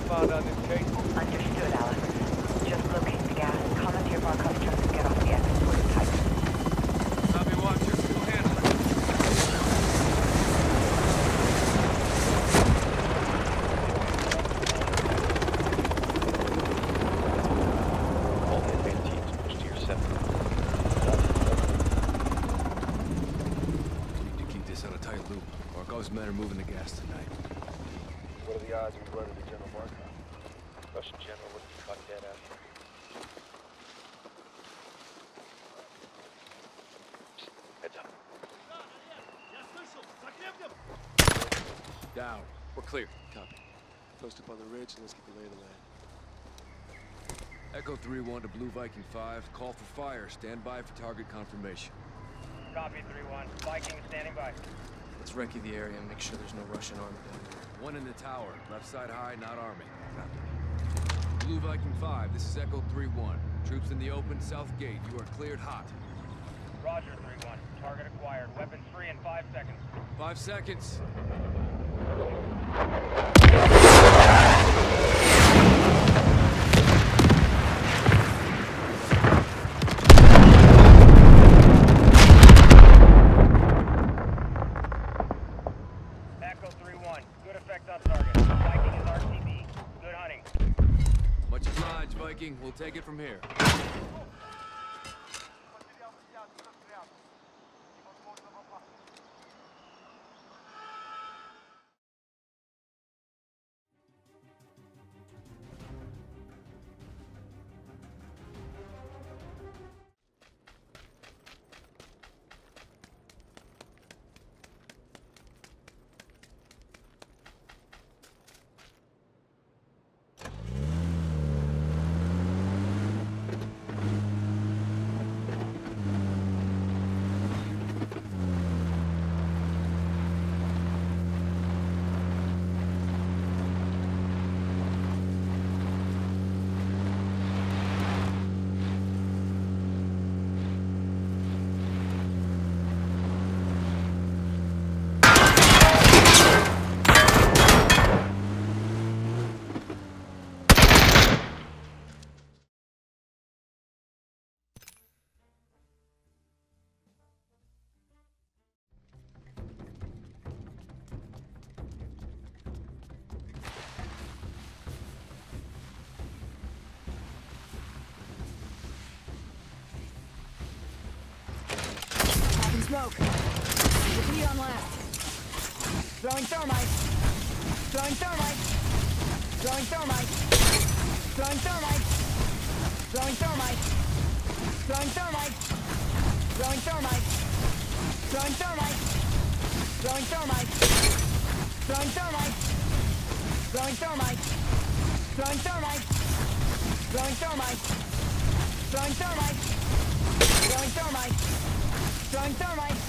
found on this case? Understood, Alex. Just locate the gas, commandeer Barkov's truck, and get off the exit towards the pipe. Copy, Watcher. We'll handle it. All the advanced teams push to your center. Need to keep this on a tight loop. Barkov's men are moving the gas tonight. What are the odds we run into General Markov? Russian general wouldn't be caught dead after. Heads up. Down. We're clear. Copy. Post up on the ridge and let's get the lay of the land. Echo 3-1 to Blue Viking 5. Call for fire. Stand by for target confirmation. Copy, 3-1. Viking standing by. Let's recce the area and make sure there's no Russian army down there. One in the tower. Left side high, not army. Copy. Blue Viking 5, this is Echo 3-1. Troops in the open, south gate. You are cleared hot. Roger, 3-1. Target acquired. Weapons free in 5 seconds. 5 seconds. Echo 3-1. Good effect on target. Viking is RCB. Good hunting. Much obliged, Viking. We'll take it from here. Smoke. Repeat on last. Throwing thermite. Throwing thermite. Throwing thermite. Throwing thermite. Throwing thermite. Throwing thermite. Throwing thermite. Throwing thermite. Throwing thermite. Throwing thermite. Throwing thermite. Throwing thermite. Throwing thermite. Throwing thermite. Throwing thermite. Throwing thermite!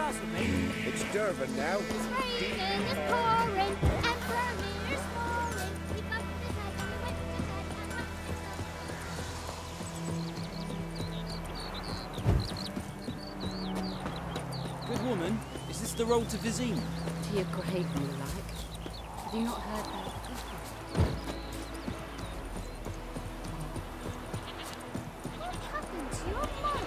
class with me. It's Durban now. It's raining, it's pouring, and Vermeer's falling. He bumped his head on the winter bed and went Good woman, is this the road to Vizima? To your grave, you like. Have you not heard that? what happened to your mother?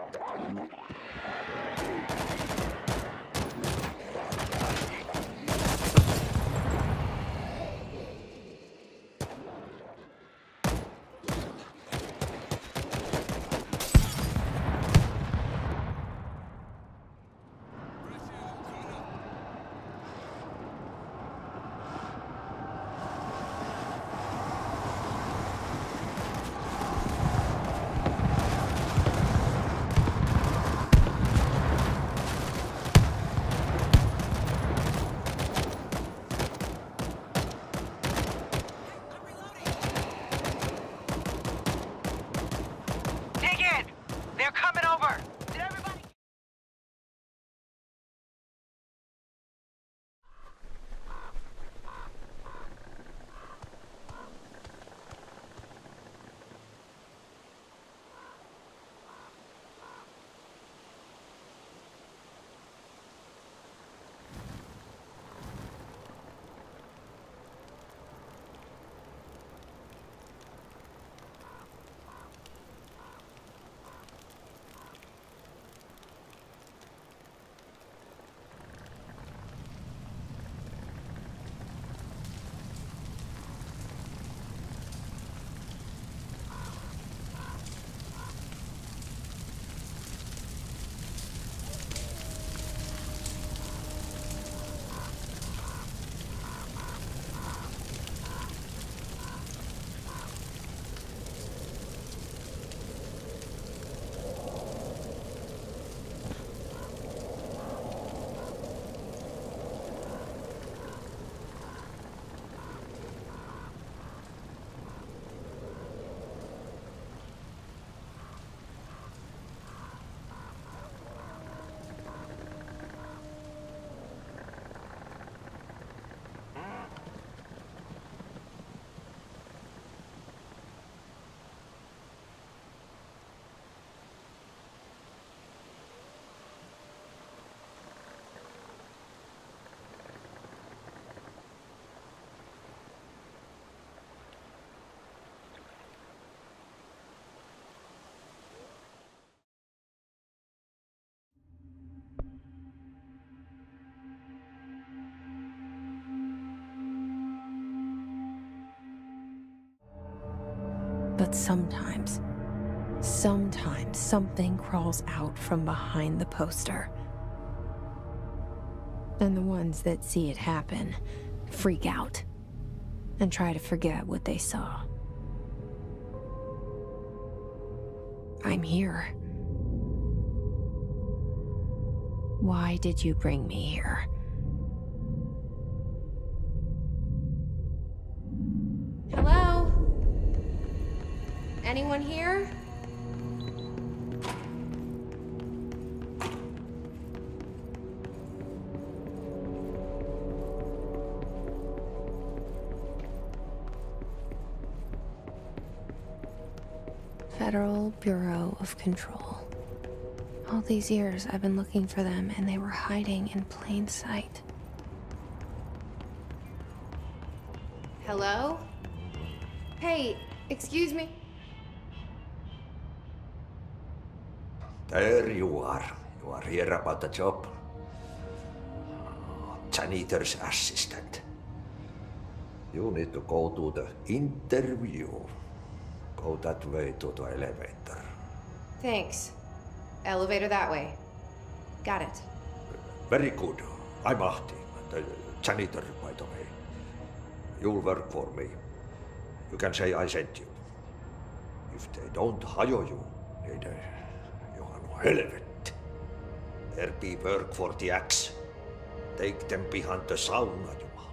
Dig in! They're coming over! Did everybody... But sometimes something crawls out from behind the poster. And the ones that see it happen freak out and try to forget what they saw. I'm here. Why did you bring me here? Hello? Anyone here? Federal Bureau of Control. All these years I've been looking for them and they were hiding in plain sight. Hello? Hey, excuse me? There you are. You are here about the job. Janitor's assistant. You need to go to the interview. Go that way to the elevator. Thanks. Elevator that way. Got it. Very good. I'm Ahti, the janitor, by the way. You'll work for me. You can say I sent you. If they don't hire you, then you are no helvet. There be work for the axe. Take them behind the sauna, Jumala.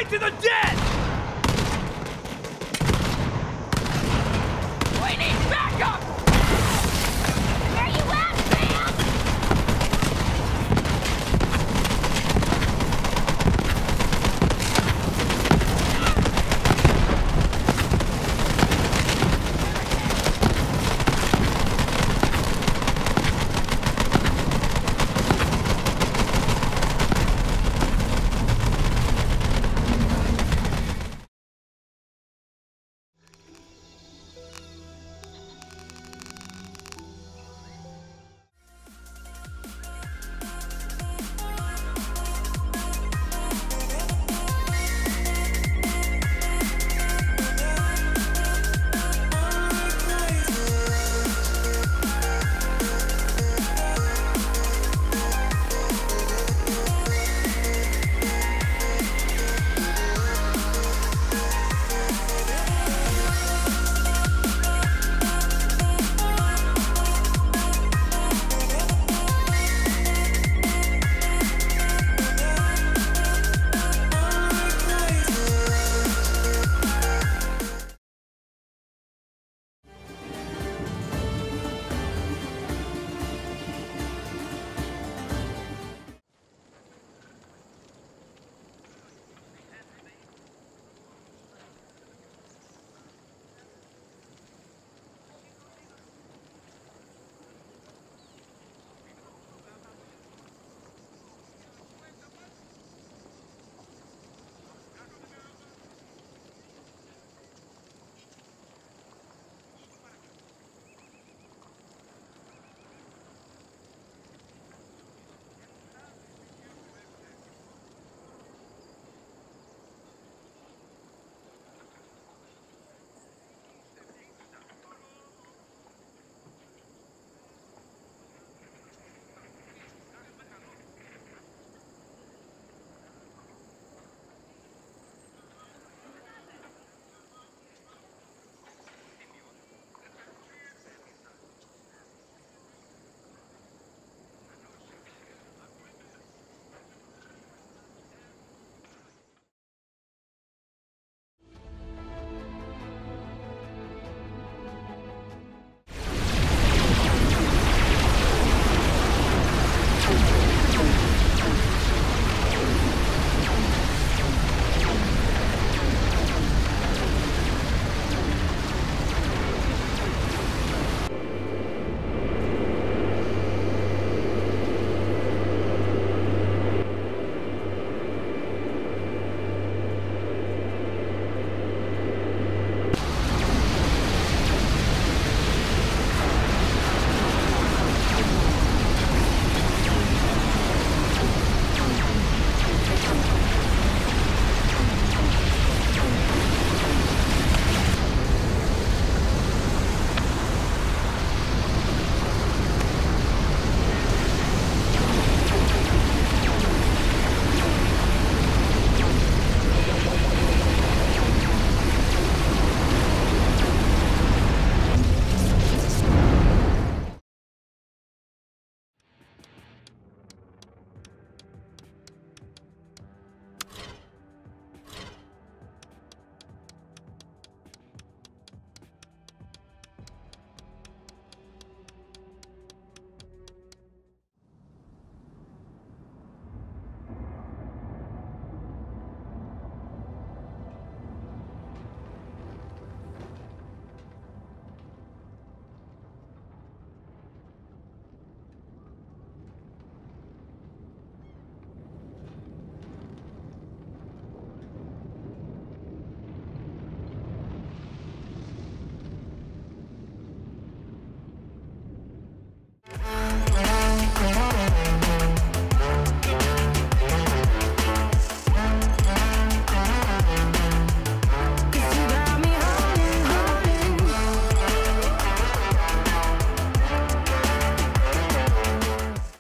to the dead!